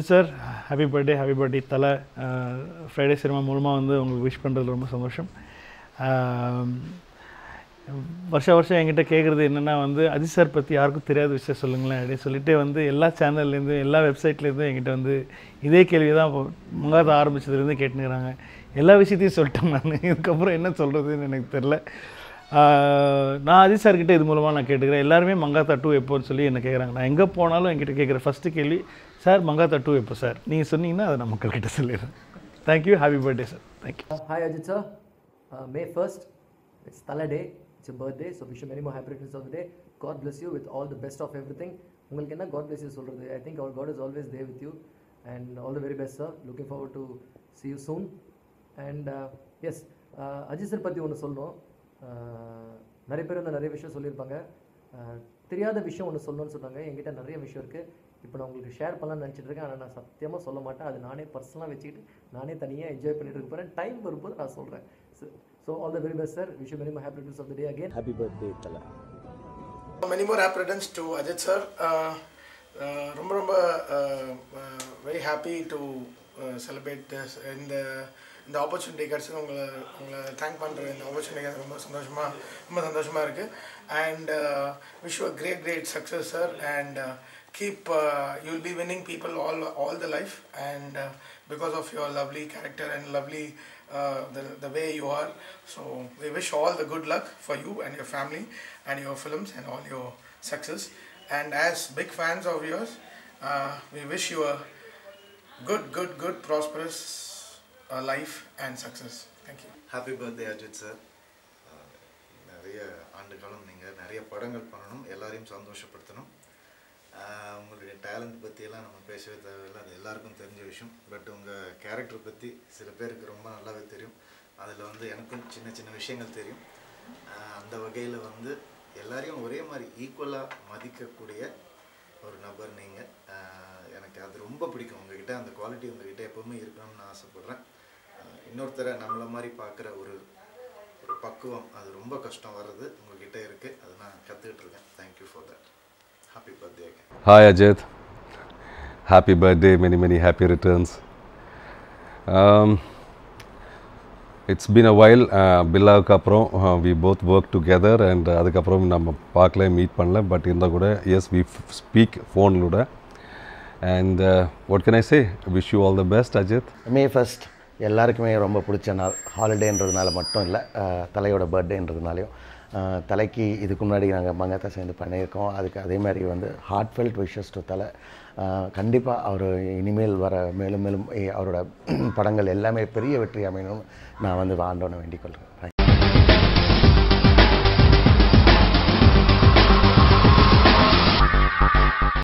Ajith sir happy birthday தலை. Friday cinema மூலமாக வந்து உங்களுக்கு விஷ் பண்ணுறது ரொம்ப சந்தோஷம். வருஷம் என்கிட்ட கேட்குறது என்னென்னா வந்து அஜித் சார் பற்றி யாருக்கும் தெரியாத விஷயம் சொல்லுங்களேன் அப்படின்னு சொல்லிட்டு வந்து எல்லா சேனல்லேருந்து எல்லா வெப்சைட்லேருந்து என்கிட்ட வந்து இதே கேள்வி தான் மங்காத்தா ஆரம்பித்ததுலேருந்து கேட்டுனுக்கிறாங்க. எல்லா விஷயத்தையும் சொல்லிட்டேன் நான். இதுக்கப்புறம் என்ன சொல்கிறதுன்னு எனக்கு தெரில. நான் அஜித் சார்கிட்ட இது மூலமாக நான் கேட்டுக்கிறேன். எல்லாருமே மங்காத்தா 2 எப்போன்னு சொல்லி என்ன கேட்குறாங்க. நான் எங்கே போனாலும் என்கிட்ட கேட்குற ஃபஸ்ட்டு கேள்வி, சார் மங்காத்தா 2 எப்போ சார்? நீங்கள் சொன்னீங்கன்னா அதை நான் மக்கள்கிட்ட சொல்லிடுறேன். Thank you. Happy birthday sir. Thank you. Hi Ajit sir. May 1st, it's Thala Day. It's your birthday, so wish you many more happy returns of the day. God bless you with all the best of everything. உங்களுக்கு என்ன God bless you சொல்கிறது? I think our God is always there with you and all the very best sir. Looking forward to see you soon. And yes, Ajith sir பற்றி ஒன்று சொல்லணும். நிறைய பேர் வந்து நிறைய விஷயம் சொல்லியிருப்பாங்க. தெரியாத விஷயம் ஒன்று சொல்லணும்னு சொன்னாங்க. என்கிட்ட நிறைய விஷயம் இருக்குது. இப்போ நான் உங்களுக்கு ஷேர் பண்ணலாம்னு நினச்சிட்டு இருக்கேன். ஆனால் நான் சத்தியமாக சொல்ல மாட்டேன். அது நானே பர்சனலாக வச்சுக்கிட்டு நானே தனியாக என்ஜாய் பண்ணிட்டு இருக்க போகிறேன். டைம் வரும்போது நான் சொல்கிறேன். So all the very best sir. Wish you many more happy returns of the day again. Happy birthday Thala. Many more happy returns to Ajit sir. ரொம்ப very happy to celebrate this இந்த opportunity கிடச்சது. உங்களை thank பண்ணுற இந்த opportunity ரொம்ப சந்தோஷமாக இருக்குது. And wish you a great success sir, and keep you'll be winning people all the life, and because of your lovely character and lovely the way you are. So we wish all the good luck for you and your family and your films and all your success. And as big fans of yours, we wish you a good prosperous life and success. Thank you. Happy birthday Ajit sir. நிறைய ஆண்டுகாலம் நீங்கள் நிறைய படங்கள் பண்ணணும், எல்லாரையும் சந்தோஷப்படுத்தணும். உங்களுடைய talent பற்றியெல்லாம் நம்ம பேசவே தேவையில்லை, அது எல்லாருக்கும் தெரிஞ்ச விஷயம். பட் உங்கள் கேரக்டர் பற்றி சில பேருக்கு ரொம்ப நல்லாவே தெரியும். அதில் வந்து எனக்கும் சின்ன விஷயங்கள் தெரியும். அந்த வகையில் வந்து எல்லாரையும் ஒரே மாதிரி ஈக்குவலாக மதிக்கக்கூடிய ஒரு நபர் நீங்கள். எனக்கு அது ரொம்ப பிடிக்கும். உங்ககிட்ட அந்த குவாலிட்டி உங்ககிட்ட எப்போவுமே இருக்கணும்னு நான் ஆசைப்பட்றேன். இன்னொருத்தரை நம்மளை மாதிரி பார்க்குற ஒரு பக்குவம் அது ரொம்ப கஷ்டம் வர்றது உங்ககிட்ட இருக்குது. அது நான் கற்றுக்கிட்டு இருக்கேன். Thank you for that. Happy birthday again. Hi Ajit. Happy birthday. Many happy returns. It's been a while. பில்லாவுக்கு அப்புறம் we both work together, and அதுக்கப்புறம் நம்ம பார்க்கல, மீட் பண்ணல. பட் இருந்தால் கூட yes, we speak ஃபோனிலூட. And what can I say? Wish you all the best Ajit. May 1st எல்லாருக்குமே ரொம்ப பிடிச்ச நாள். ஹாலிடேன்றதுனால மட்டும் இல்லை, தலையோட பர்த்டேன்றதுனாலையும். தலைக்கு இதுக்கு முன்னாடி நாங்கள் மங்காத்தா சேர்ந்து பண்ணியிருக்கோம். அதுக்கு அதே மாதிரி வந்து ஹார்ட்ஃபெல்ட் விஷஸ் டு தலை. கண்டிப்பாக அவர் இனிமேல் வர மேலும் அவரோட படங்கள் எல்லாமே பெரிய வெற்றி அமையணும்னு நான் வந்து ஆண்டவனை வேண்டிக் கொள்கிறேன்.